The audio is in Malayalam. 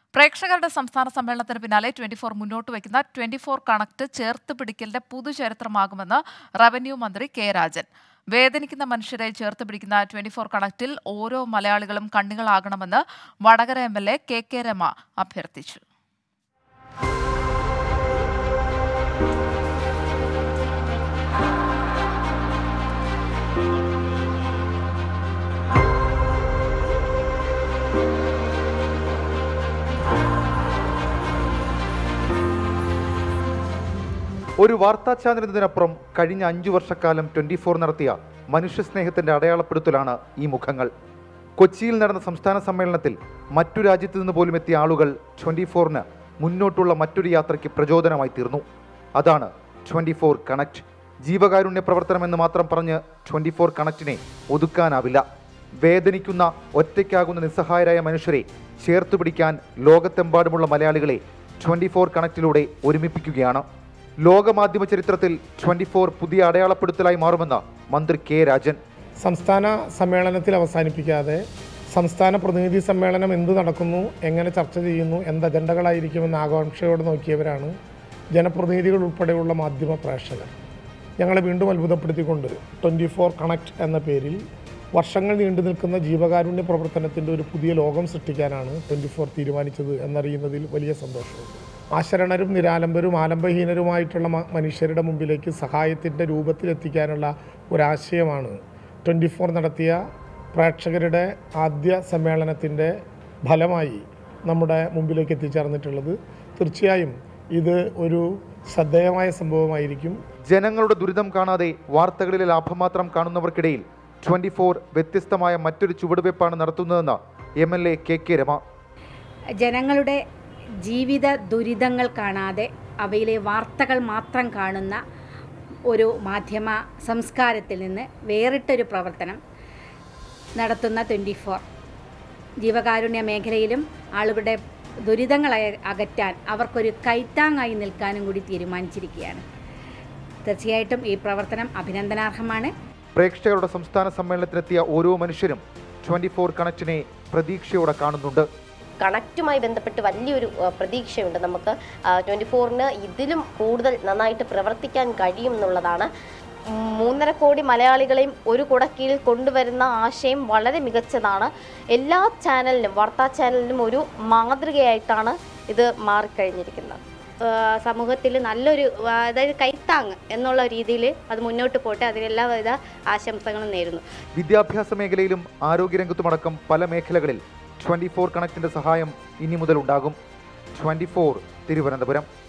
പ്രേക്ഷകരുടെ സംസ്ഥാന സമ്മേളനത്തിന് പിന്നാലെ 24 മുന്നോട്ട് വയ്ക്കുന്ന 24 കണക്ട് ചേർത്ത് പിടിക്കലിന്റെ പുതുചരിത്രമാകുമെന്ന് റവന്യൂ മന്ത്രി കെ രാജൻ. വേദനിക്കുന്ന മനുഷ്യരെ ചേർത്ത് പിടിക്കുന്ന 24 കണക്റ്റിൽ ഓരോ മലയാളികളും കണ്ണികളാകണമെന്ന് വടകര MLA കെ രമ അഭ്യർത്ഥിച്ചു. ഒരു വാർത്താ ചാനലിനപ്പുറം കഴിഞ്ഞ 5 വർഷക്കാലം 24 നടത്തിയ മനുഷ്യസ്നേഹത്തിന്റെ അടയാളപ്പെടുത്തലാണ് ഈ മുഖങ്ങൾ. കൊച്ചിയിൽ നടന്ന സംസ്ഥാന സമ്മേളനത്തിൽ മറ്റു രാജ്യത്തു നിന്ന് പോലും എത്തിയ ആളുകൾ 24ന് മുന്നോട്ടുള്ള മറ്റൊരു യാത്രയ്ക്ക് പ്രചോദനമായി തീർന്നു. അതാണ് 24 കണക്ട്. ജീവകാരുണ്യ പ്രവർത്തനമെന്ന് മാത്രം പറഞ്ഞ് 24 കണക്റ്റിനെ ഒതുക്കാനാവില്ല. വേദനിക്കുന്ന, ഒറ്റയ്ക്കാകുന്ന നിസ്സഹായരായ മനുഷ്യരെ ചേർത്തുപിടിക്കാൻ ലോകത്തെമ്പാടുമുള്ള മലയാളികളെ 24 കണക്റ്റിലൂടെ ഒരുമിപ്പിക്കുകയാണ്. ലോകമാധ്യമ ചരിത്രത്തിൽ 24 പുതിയ അടയാളപ്പെടുത്തലായി മാറുമെന്ന് മന്ത്രി കെ രാജൻ. സംസ്ഥാന സമ്മേളനത്തിൽ അവസാനിപ്പിക്കാതെ സംസ്ഥാന പ്രതിനിധി സമ്മേളനം എന്ത് നടക്കുന്നു, എങ്ങനെ ചർച്ച ചെയ്യുന്നു, എന്ത് അജണ്ടകളായിരിക്കുമെന്ന് ആകാംക്ഷയോടെ നോക്കിയവരാണ് ജനപ്രതിനിധികൾ ഉൾപ്പെടെയുള്ള മാധ്യമ പ്രേക്ഷകർ. ഞങ്ങളെ വീണ്ടും അത്ഭുതപ്പെടുത്തിക്കൊണ്ട് 24 കണക്ട് എന്ന പേരിൽ വർഷങ്ങൾ നീണ്ടു നിൽക്കുന്ന ജീവകാരുണ്യ പ്രവർത്തനത്തിൻ്റെ ഒരു പുതിയ ലോകം സൃഷ്ടിക്കാനാണ് 24 തീരുമാനിച്ചത് എന്നറിയുന്നതിൽ വലിയ സന്തോഷമുണ്ട്. ആശരണരും നിരാലംബരും ആലംബഹീനരുമായിട്ടുള്ള മനുഷ്യരുടെ മുമ്പിലേക്ക് സഹായത്തിൻ്റെ രൂപത്തിലെത്തിക്കാനുള്ള ഒരാശയമാണ് 24 നടത്തിയ പ്രേക്ഷകരുടെ ആദ്യ സമ്മേളനത്തിൻ്റെ ഫലമായി നമ്മുടെ മുമ്പിലേക്ക് എത്തിച്ചേർന്നിട്ടുള്ളത്. തീർച്ചയായും ഇത് ഒരു ശ്രദ്ധേയമായ സംഭവമായിരിക്കും. ജനങ്ങളുടെ ദുരിതം കാണാതെ വാർത്തകളിലെ ലാഭം മാത്രം കാണുന്നവർക്കിടയിൽ 24 വ്യത്യസ്തമായ മറ്റൊരു ചുവടുവയ്പ്പാണ് നടത്തുന്നതെന്ന് MLA കെ രമ. ജനങ്ങളുടെ ജീവിത ദുരിതങ്ങൾ കാണാതെ അവയിലെ വാർത്തകൾ മാത്രം കാണുന്ന ഒരു മാധ്യമ സംസ്കാരത്തിൽ നിന്ന് വേറിട്ടൊരു പ്രവർത്തനം നടത്തുന്ന 24 ജീവകാരുണ്യ മേഖലയിലും ആളുകളുടെ ദുരിതങ്ങൾ അകറ്റാൻ അവർക്കൊരു കൈത്താങ്ങായി നിൽക്കാനും കൂടി തീരുമാനിച്ചിരിക്കുകയാണ്. തീർച്ചയായിട്ടും ഈ പ്രവർത്തനം അഭിനന്ദനാർഹമാണ്. പ്രേക്ഷകരുടെ സംസ്ഥാന സമ്മേളനത്തിനെത്തിയ ഓരോ മനുഷ്യരും 24 കണക്റ്റിനെ പ്രതീക്ഷയോടെ കാണുന്നുണ്ട്. കണക്റ്റുമായി ബന്ധപ്പെട്ട് വലിയൊരു പ്രതീക്ഷയുണ്ട്. നമുക്ക് 24ന് ഇതിലും കൂടുതൽ നന്നായിട്ട് പ്രവർത്തിക്കാൻ കഴിയും എന്നുള്ളതാണ്. 3.5 കോടി മലയാളികളെയും ഒരു കുടക്കീഴിൽ കൊണ്ടുവരുന്ന ആശയം വളരെ മികച്ചതാണ്. എല്ലാ ചാനലിനും, വാർത്താ ചാനലിനും ഒരു മാതൃകയായിട്ടാണ് ഇത് മാറിക്കഴിഞ്ഞിരിക്കുന്നത്. സമൂഹത്തിൽ നല്ലൊരു, അതായത് കൈത്താങ് എന്നുള്ള രീതിയിൽ അത് മുന്നോട്ട് പോട്ടെ. അതിനെല്ലാവിധ ആശംസകളും നേരുന്നു. വിദ്യാഭ്യാസ മേഖലയിലും ആരോഗ്യരംഗത്തുമടക്കം പല മേഖലകളിൽ 24 കണക്റ്റിന്റെ സഹായം ഇനി മുതൽ ഉണ്ടാകും. 24 തിരുവനന്തപുരം.